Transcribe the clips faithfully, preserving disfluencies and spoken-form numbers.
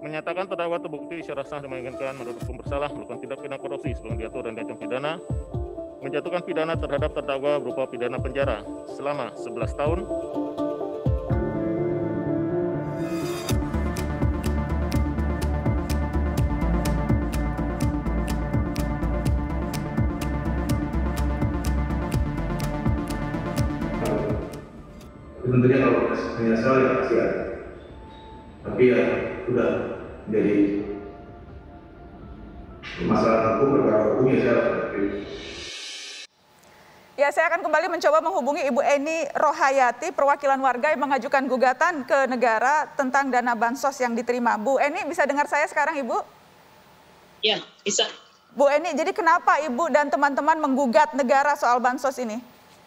menyatakan terdakwa terbukti secara sah dan meyakinkan menurut hukum bersalah melakukan tindak pidana korupsi sebagaimana diatur dan diancam pidana, menjatuhkan pidana terhadap terdakwa berupa pidana penjara selama sebelas tahun. Tentunya kalau menyesal ya pasti ada, tapi ya sudah menjadi masalah hukum, perkara hukum ya saya harus. Ya, saya akan kembali mencoba menghubungi Ibu Eni Rohayati, perwakilan warga yang mengajukan gugatan ke negara tentang dana bansos yang diterima. Bu Eni, bisa dengar saya sekarang, Ibu? Ya, bisa. Bu Eni, jadi kenapa Ibu dan teman-teman menggugat negara soal bansos ini?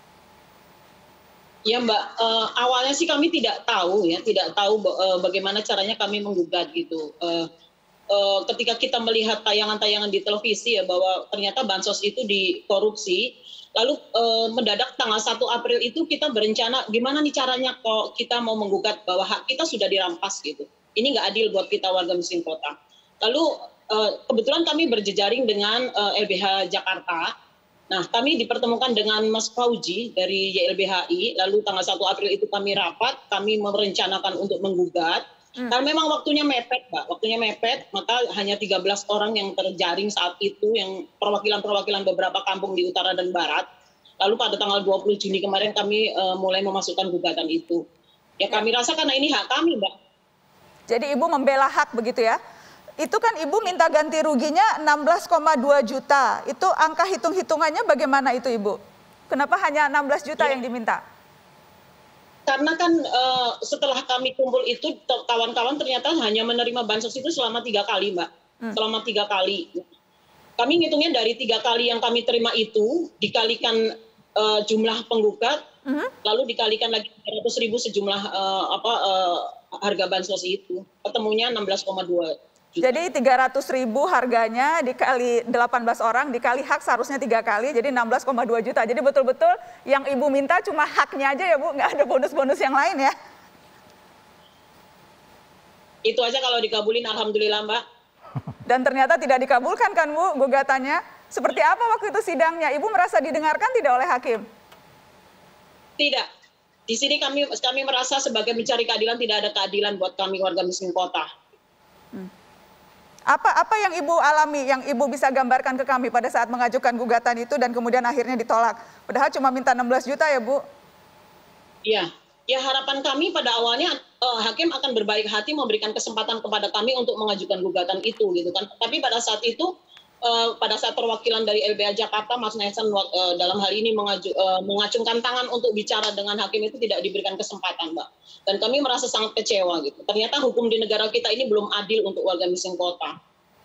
Ya Mbak, uh, awalnya sih kami tidak tahu ya, tidak tahu uh, bagaimana caranya kami menggugat gitu. Uh, uh, ketika kita melihat tayangan-tayangan di televisi ya bahwa ternyata bansos itu dikorupsi, lalu uh, mendadak tanggal satu April itu kita berencana gimana nih caranya kok kita mau menggugat bahwa hak kita sudah dirampas gitu. Ini nggak adil buat kita warga miskin kota. Lalu uh, kebetulan kami berjejaring dengan uh, L B H Jakarta. Nah, kami dipertemukan dengan Mas Fauji dari Y L B H I, lalu tanggal satu April itu kami rapat, kami merencanakan untuk menggugat. Hmm. Karena memang waktunya mepet, Mbak, waktunya mepet, maka hanya tiga belas orang yang terjaring saat itu, yang perwakilan-perwakilan beberapa kampung di utara dan barat. Lalu pada tanggal dua puluh Juni kemarin kami uh, mulai memasukkan gugatan itu. Ya kami rasa karena ini hak kami, Mbak. Jadi Ibu membela hak begitu ya? Itu kan Ibu minta ganti ruginya enam belas koma dua juta. Itu angka hitung-hitungannya bagaimana itu Ibu? Kenapa hanya enam belas juta ya yang diminta? Karena kan uh, setelah kami kumpul itu kawan-kawan ternyata hanya menerima bansos itu selama tiga kali Mbak. Hmm. Selama tiga kali. Kami ngitungnya dari tiga kali yang kami terima itu dikalikan uh, jumlah penggugat, hmm. lalu dikalikan lagi tiga ratus ribu sejumlah uh, apa uh, harga bansos itu. Ketemunya enam belas koma dua. Jadi tiga ratus ribu harganya dikali delapan belas orang, dikali hak seharusnya tiga kali, jadi enam belas koma dua juta. Jadi betul-betul yang Ibu minta cuma haknya aja ya Bu, nggak ada bonus-bonus yang lain ya? Itu aja kalau dikabulin, alhamdulillah Mbak. Dan ternyata tidak dikabulkan kan Bu gugatannya? Seperti apa waktu itu sidangnya? Ibu merasa didengarkan tidak oleh hakim? Tidak. Di sini kami kami merasa sebagai mencari keadilan tidak ada keadilan buat kami warga miskin kota. Hmm. Apa apa yang Ibu alami, yang Ibu bisa gambarkan ke kami pada saat mengajukan gugatan itu dan kemudian akhirnya ditolak? Padahal cuma minta enam belas juta ya Bu? Iya, ya harapan kami pada awalnya uh, hakim akan berbaik hati memberikan kesempatan kepada kami untuk mengajukan gugatan itu gitu kan. Tapi pada saat itu, uh, pada saat perwakilan dari L B H Jakarta, Mas Nelson uh, dalam hal ini mengaju, uh, mengacungkan tangan untuk bicara dengan hakim itu tidak diberikan kesempatan Mbak. Dan kami merasa sangat kecewa gitu. Ternyata hukum di negara kita ini belum adil untuk warga miskin kota.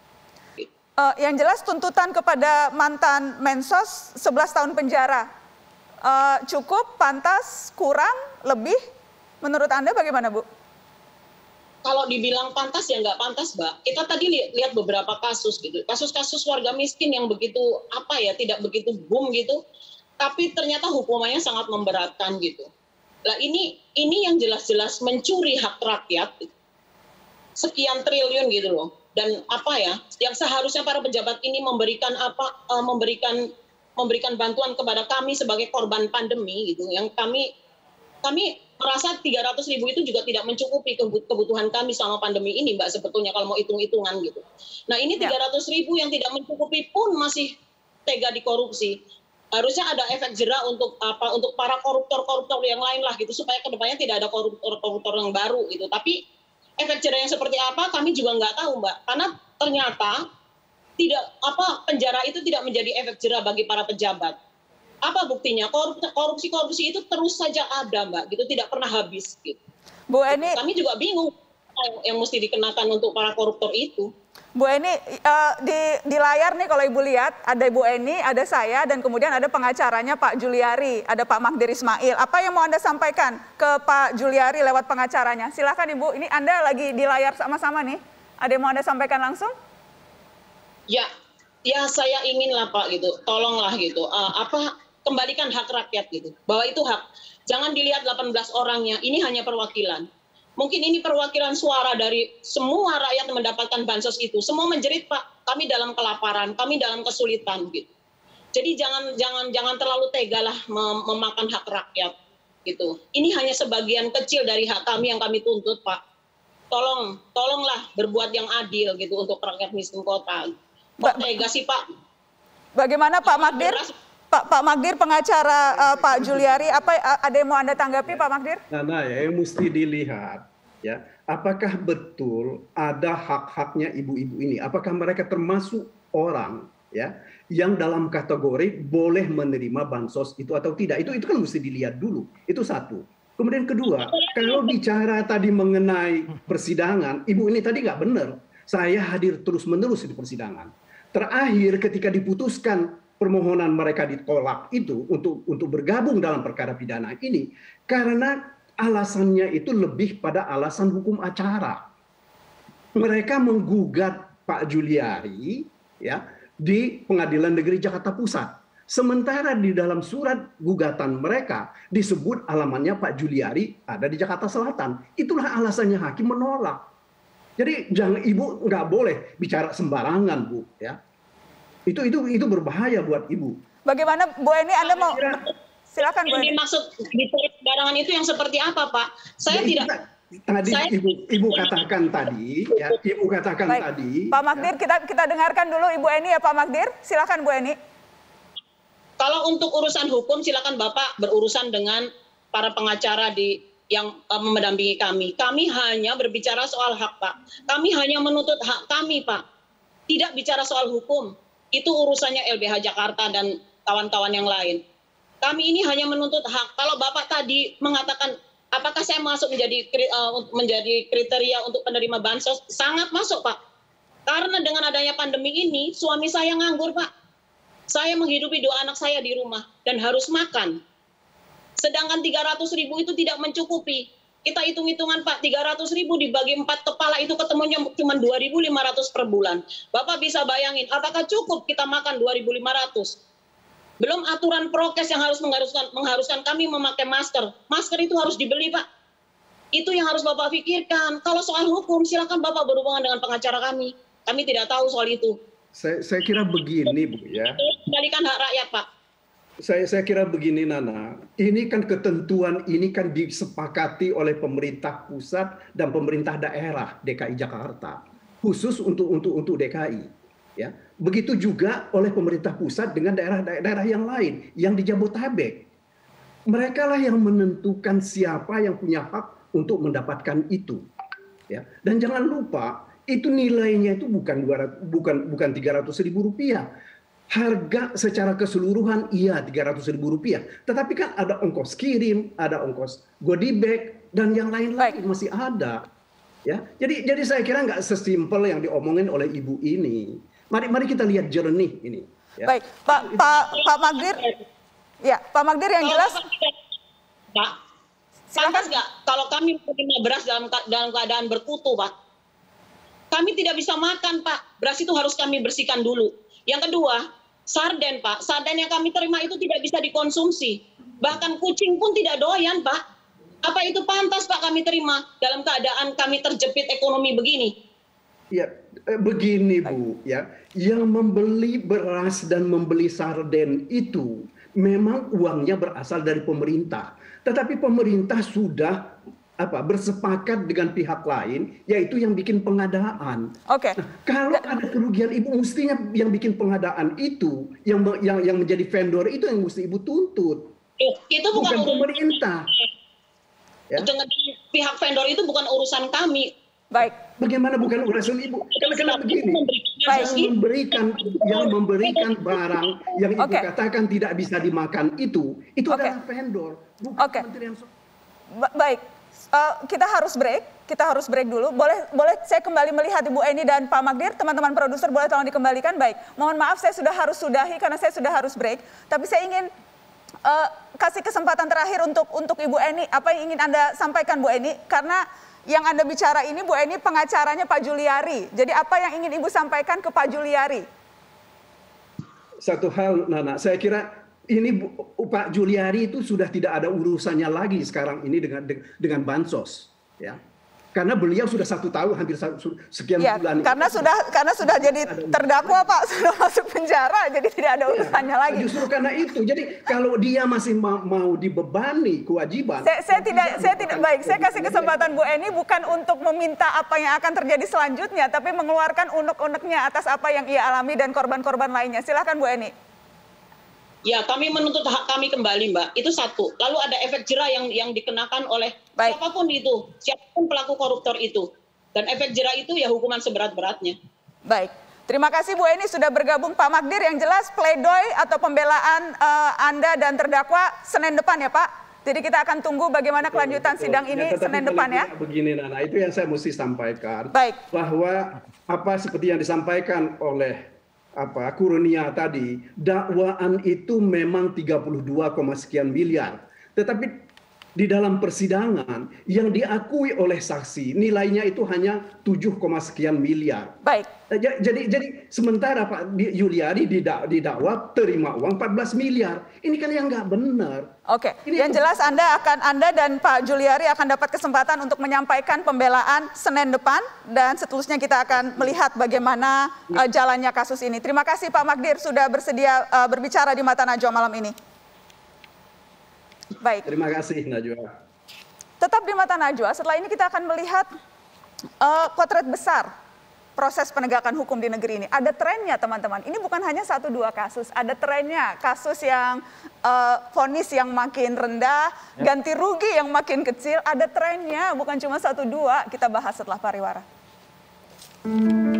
Uh, yang jelas tuntutan kepada mantan Mensos sebelas tahun penjara. Uh, cukup, pantas, kurang, lebih? Menurut Anda bagaimana Bu? Kalau dibilang pantas ya nggak pantas Mbak. Kita tadi li lihat beberapa kasus gitu. Kasus-kasus warga miskin yang begitu apa ya, tidak begitu boom gitu. Tapi ternyata hukumannya sangat memberatkan gitu. Nah ini ini yang jelas-jelas mencuri hak rakyat sekian triliun gitu loh. Dan apa ya, yang seharusnya para pejabat ini memberikan apa uh, memberikan memberikan bantuan kepada kami sebagai korban pandemi gitu. Yang kami kami merasa tiga ratus ribu itu juga tidak mencukupi kebutuhan kami selama pandemi ini Mbak, sebetulnya kalau mau hitung-hitungan gitu. Nah ini tiga ratus ribu yang tidak mencukupi pun masih tega dikorupsi. Harusnya ada efek jera untuk apa untuk para koruptor-koruptor yang lain lah gitu supaya kedepannya tidak ada koruptor-koruptor yang baru gitu. Tapi efek jera yang seperti apa kami juga nggak tahu Mbak, karena ternyata tidak apa penjara itu tidak menjadi efek jera bagi para pejabat. Apa buktinya? Korupsi-korupsi itu terus saja ada Mbak, gitu tidak pernah habis. Gitu. Bu Eni, kami juga bingung yang mesti dikenakan untuk para koruptor itu. Bu Eni, uh, di, di layar nih kalau Ibu lihat, ada Ibu Eni, ada saya, dan kemudian ada pengacaranya Pak Juliari, ada Pak Magdir Ismail. Apa yang mau Anda sampaikan ke Pak Juliari lewat pengacaranya? Silakan Ibu, ini Anda lagi di layar sama-sama nih. Ada yang mau Anda sampaikan langsung? Ya, ya saya inginlah Pak gitu, tolonglah gitu. Uh, apa kembalikan hak rakyat gitu, bahwa itu hak. Jangan dilihat delapan belas orangnya, ini hanya perwakilan. Mungkin ini perwakilan suara dari semua rakyat yang mendapatkan bansos itu. Semua menjerit, Pak, kami dalam kelaparan, kami dalam kesulitan gitu. Jadi jangan jangan jangan terlalu tega lah mem memakan hak rakyat gitu. Ini hanya sebagian kecil dari hak kami yang kami tuntut, Pak. Tolong, tolonglah berbuat yang adil gitu untuk rakyat miskin kota. Kok tega sih, Pak? Bagaimana Pak Magdir? Pak Pak Magdir, pengacara uh, Pak Juliari, apa ada yang mau Anda tanggapi, Pak Magdir? Nah, nah ya, yang mesti dilihat ya, apakah betul ada hak-haknya ibu-ibu ini? Apakah mereka termasuk orang ya yang dalam kategori boleh menerima bansos itu atau tidak? Itu itu kan mesti dilihat dulu. Itu satu. Kemudian kedua, kalau bicara tadi mengenai persidangan, ibu ini tadi nggak benar. Saya hadir terus-menerus di persidangan. Terakhir ketika diputuskan permohonan mereka ditolak itu untuk untuk bergabung dalam perkara pidana ini karena alasannya itu lebih pada alasan hukum acara. Mereka menggugat Pak Juliari ya di Pengadilan Negeri Jakarta Pusat. Sementara di dalam surat gugatan mereka disebut alamannya Pak Juliari ada di Jakarta Selatan. Itulah alasannya hakim menolak. Jadi jangan ibu nggak boleh bicara sembarangan, Bu, ya. Itu itu itu berbahaya buat ibu. Bagaimana Bu Eni, Anda mau silakan Bu Eni. Yang dimaksud bicara sembarangan itu yang seperti apa, Pak? Saya Ya, tidak tadi saya, ibu ibu katakan tadi ya, ibu katakan Baik. tadi. Pak Magdir, ya. kita kita dengarkan dulu Ibu Eni ya Pak Magdir. Silakan Bu Eni. Kalau untuk urusan hukum silakan Bapak berurusan dengan para pengacara di yang uh, mendampingi kami. Kami hanya berbicara soal hak, Pak. Kami hanya menuntut hak kami, Pak. Tidak bicara soal hukum. Itu urusannya L B H Jakarta dan kawan-kawan yang lain. Kami ini hanya menuntut hak. Kalau Bapak tadi mengatakan apakah saya masuk menjadi uh, menjadi kriteria untuk penerima bansos, sangat masuk, Pak. Karena dengan adanya pandemi ini, suami saya nganggur, Pak. Saya menghidupi dua anak saya di rumah dan harus makan. Sedangkan tiga ratus ribu itu tidak mencukupi. Kita hitung-hitungan, Pak, tiga ratus ribu dibagi empat kepala itu ketemunya cuma dua ribu lima ratus per bulan. Bapak bisa bayangin, apakah cukup kita makan dua ribu lima ratus? Belum aturan prokes yang harus mengharuskan, mengharuskan kami memakai masker. Masker itu harus dibeli, Pak. Itu yang harus Bapak pikirkan. Kalau soal hukum, silakan Bapak berhubungan dengan pengacara kami. Kami tidak tahu soal itu. Saya, saya kira begini, Bu, ya. Kembalikan hak rakyat, Pak. Saya, saya kira begini, Nana. Ini kan ketentuan ini kan disepakati oleh pemerintah pusat dan pemerintah daerah D K I Jakarta, khusus untuk untuk untuk D K I. Ya, begitu juga oleh pemerintah pusat dengan daerah-daerah yang lain yang di Jabodetabek. Mereka lah yang menentukan siapa yang punya hak untuk mendapatkan itu. Ya, dan jangan lupa itu nilainya itu bukan dua ratus, bukan bukan tiga ratus ribu rupiah. Harga secara keseluruhan iya tiga ratus ribu rupiah, tetapi kan ada ongkos kirim, ada ongkos goodie bag dan yang lain-lain masih ada, ya. Jadi jadi saya kira nggak sesimpel yang diomongin oleh ibu ini. Mari mari kita lihat jernih ini. Ya. Baik, Pak Pak Pak Magdir, ya Pak Magdir yang jelas. Pak, pantas nggak kalau kami menerima beras dalam dalam keadaan berkutu, Pak? Kami tidak bisa makan, Pak. Beras itu harus kami bersihkan dulu. Yang kedua, sarden, Pak. Sarden yang kami terima itu tidak bisa dikonsumsi. Bahkan kucing pun tidak doyan, Pak. Apa itu pantas, Pak, kami terima dalam keadaan kami terjepit ekonomi begini? Ya, begini, Bu, ya. Yang membeli beras dan membeli sarden itu memang uangnya berasal dari pemerintah. Tetapi pemerintah sudah apa bersepakat dengan pihak lain, yaitu yang bikin pengadaan. Oke. Nah, kalau ada kerugian, ibu mestinya yang bikin pengadaan itu, yang yang yang menjadi vendor itu yang mesti ibu tuntut. Itu bukan, bukan pemerintah. Ya? Dengan pihak vendor itu bukan urusan kami. Baik. Bagaimana bukan urusan ibu? Karena karena begini, Baik. yang memberikan yang memberikan barang yang ibu Oke. katakan tidak bisa dimakan itu, itu Oke. adalah vendor, bukan Oke. Kementerian Sosial. Ba- Baik. Uh, kita harus break, kita harus break dulu. Boleh, boleh saya kembali melihat Ibu Eni dan Pak Magdir, teman-teman produser boleh tolong dikembalikan. Baik, mohon maaf saya sudah harus sudahi karena saya sudah harus break. Tapi saya ingin uh, kasih kesempatan terakhir untuk untuk Ibu Eni. Apa yang ingin Anda sampaikan, Bu Eni? Karena yang Anda bicara ini, Bu Eni, pengacaranya Pak Juliari. Jadi apa yang ingin Ibu sampaikan ke Pak Juliari? Satu hal, Nana, saya kira ini Pak Juliari itu sudah tidak ada urusannya lagi sekarang ini dengan dengan bansos, ya. Karena beliau sudah satu tahun, hampir satu- sekian Ya, bulan. karena sudah karena sudah jadi terdakwa Pak, sudah masuk penjara, jadi tidak ada urusannya lagi. Justru karena itu. Jadi kalau dia masih ma- mau dibebani kewajiban. Saya, saya tidak, saya tidak bukan- baik. Saya kasih kesempatan Bu Eni bukan untuk meminta apa yang akan terjadi selanjutnya, tapi mengeluarkan unek-uneknya atas apa yang ia alami dan korban-korban lainnya. Silahkan Bu Eni. Ya, kami menuntut hak kami kembali, Mbak. Itu satu. Lalu ada efek jerah yang yang dikenakan oleh Baik. siapapun itu, siapapun pelaku koruptor itu. Dan efek jerah itu ya hukuman seberat-beratnya. Baik. Terima kasih Bu Eni sudah bergabung. Pak Magdir, yang jelas pledoi atau pembelaan eh, Anda dan terdakwa Senin depan ya Pak? Jadi kita akan tunggu bagaimana kelanjutan Betul. sidang ini Ya, tetapi Senin paling depan ya. tidak Begini Nana, itu yang saya mesti sampaikan. Baik. Bahwa apa seperti yang disampaikan oleh apa Kurnia tadi, dakwaan itu memang tiga puluh dua, sekian miliar. Tetapi di dalam persidangan yang diakui oleh saksi nilainya itu hanya tujuh, sekian miliar. Baik. Ja- Jadi jadi sementara Pak Di- Juliari didak- didakwa terima uang empat belas miliar. Ini kan yang nggak benar. Oke, Ini yang itu- jelas Anda akan Anda dan Pak Juliari akan dapat kesempatan untuk menyampaikan pembelaan Senin depan dan seterusnya kita akan melihat bagaimana uh, jalannya kasus ini. Terima kasih Pak Magdir sudah bersedia uh, berbicara di Mata Najwa malam ini. Baik, Terima kasih Najwa. tetap di Mata Najwa. Setelah ini kita akan melihat uh, potret besar proses penegakan hukum di negeri ini. Ada trennya teman-teman. Ini bukan hanya satu dua kasus, ada trennya. Kasus yang uh, vonis yang makin rendah, ganti rugi yang makin kecil, ada trennya. Bukan cuma satu dua. Kita bahas setelah pariwara.